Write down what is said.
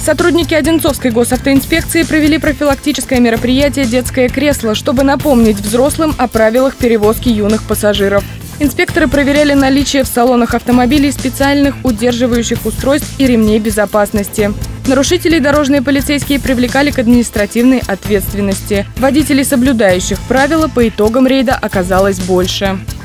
Сотрудники Одинцовской госавтоинспекции провели профилактическое мероприятие «Детское кресло», чтобы напомнить взрослым о правилах перевозки юных пассажиров. Инспекторы проверяли наличие в салонах автомобилей специальных удерживающих устройств и ремней безопасности. Нарушителей дорожные полицейские привлекали к административной ответственности. Водителей, соблюдающих правила, по итогам рейда оказалось больше.